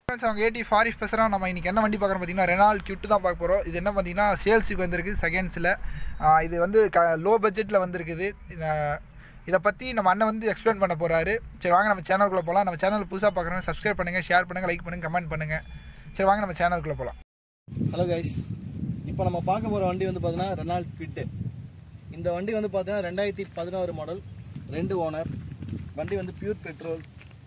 அவங்க ஏடி ஃபாரிஃப் பேசுகிறோம். நம்ம இன்றைக்கி என்ன வண்டி பார்க்குறோம் பார்த்தீங்கன்னா ரெனால்ட் கியூட்டு தான் பார்க்க போகிறோம். இது என்ன பார்த்தீங்கன்னா சேல்ஸுக்கு வந்திருக்கு செகண்ட்ஸில். இது வந்து லோ பட்ஜெட்டில் வந்திருக்குது. இதை பற்றி நம்ம அண்ணன் வந்து எக்ஸ்பிளைன் பண்ண போகிறாரு. சரி வாங்க நம்ம சேனலுக்குள்ளே போகலாம். நம்ம சேனல் புதுசாக பார்க்குறோங்க, சப்ஸ்கிரைப் பண்ணுங்கள், ஷேர் பண்ணுங்கள், லைக் பண்ணுங்கள், கமெண்ட் பண்ணுங்கள். சரி வாங்க நம்ம சேனலுக்குள்ளே போகலாம். ஹலோ கைஸ், இப்போ நம்ம பார்க்க போகிற வண்டி வந்து பார்த்தீங்கன்னா ரெனால்ட் கிவிட். இந்த வண்டி வந்து பார்த்தீங்கன்னா 2016 மாடல், 2 ஓனர் வண்டி, வந்து பியூர் பெட்ரோல்.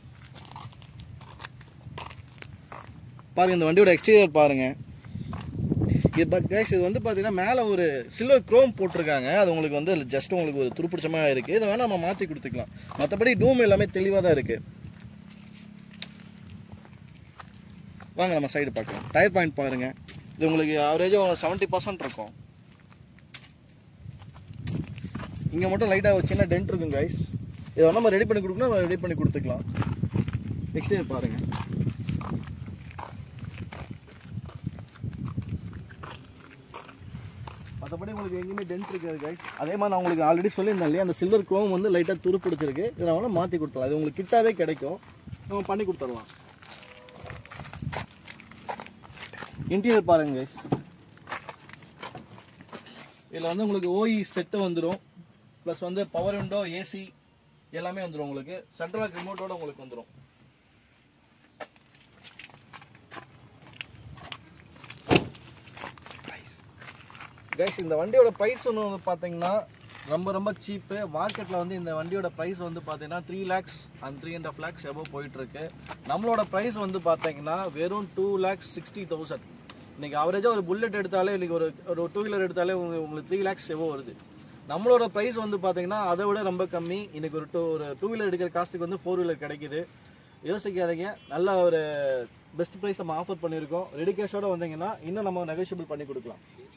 பாருங்க இந்த வண்டியோட எக்ஸ்டீரியர் பாருங்க. இது வந்து பார்த்தீங்கன்னா மேலே ஒரு சில்வர் குரோம் போட்டிருக்காங்க. அது உங்களுக்கு வந்து ஜஸ்ட் உங்களுக்கு ஒரு துருப்பிடிச்சமாக இருக்குது. இதை வேணால் நம்ம மாற்றி கொடுத்துக்கலாம். மற்றபடி டூம் எல்லாமே தெளிவாக தான் இருக்குது. வாங்க நம்ம சைடு பார்க்கலாம். டயர் பாயிண்ட் பாருங்க. இது உங்களுக்கு ஆவரேஜாக 70% இருக்கும். இங்கே மட்டும் லைட்டாக ஒரு சின்ன டென்ட் இருக்குங்க கைஸ். இதை வந்து நம்ம ரெடி பண்ணி கொடுக்கணும், ரெடி பண்ணி கொடுத்துக்கலாம். எக்ஸ்டீரியர் பாருங்க. மற்றபடி உங்களுக்கு எங்கேயுமே டென்ட் இருக்காது கைஸ். அதே மாதிரி நான் உங்களுக்கு ஆல்ரெடி சொல்லியிருந்தேன் இல்லையா, அந்த சில்வர் குரோம் வந்து லைட்டாக துரு பிடிச்சிருக்கு. இதை வேணால் மாற்றி கொடுத்துடலாம். இது உங்களுக்கு கிட்டாவே கிடைக்கும், நம்ம பண்ணி கொடுத்துடலாம். இன்டீரியர் பாருங்க கைஸ். இதில் வந்து உங்களுக்கு ஓஇ செட்டு வந்துடும், ப்ளஸ் வந்து பவர் விண்டோ, ஏசி எல்லாமே வந்துடும். உங்களுக்கு சென்ட்ரல் லாக் ரிமோட்டோட உங்களுக்கு வந்துடும். கைஸ் இந்த வண்டியோட ப்ரைஸ் ஒன்று வந்து பார்த்தீங்கன்னா ரொம்ப சீப்பு. மார்க்கெட்டில் வந்து இந்த வண்டியோட ப்ரைஸ் வந்து பார்த்தீங்கன்னா 3 lakhs and 3.5 lakhs எபோவ் போயிட்டுருக்கு. நம்மளோட ப்ரைஸ் வந்து பார்த்தீங்கன்னா வெறும் 2,60,000. இன்றைக்கி அவரேஜாக ஒரு புல்லட் எடுத்தாலே, இன்றைக்கி ஒரு 2 வீலர் எடுத்தாலே உங்களுக்கு 3 lakhs எபோவ் வருது. நம்மளோட ப்ரைஸ் வந்து பார்த்தீங்கன்னா அதை விட ரொம்ப கம்மி. இன்றைக்கி ஒரு 2 வீலர் எடுக்கிற காஸ்ட்டுக்கு வந்து 4 வீலர் கிடைக்குது. யோசிக்காதீங்க, நல்ல ஒரு பெஸ்ட் ப்ரைஸ் நம்ம ஆஃபர் பண்ணியிருக்கோம். ரெடி கேஷோடு வந்தீங்கன்னா இன்னும் நம்ம நெகோஷியபிள் பண்ணி கொடுக்கலாம்.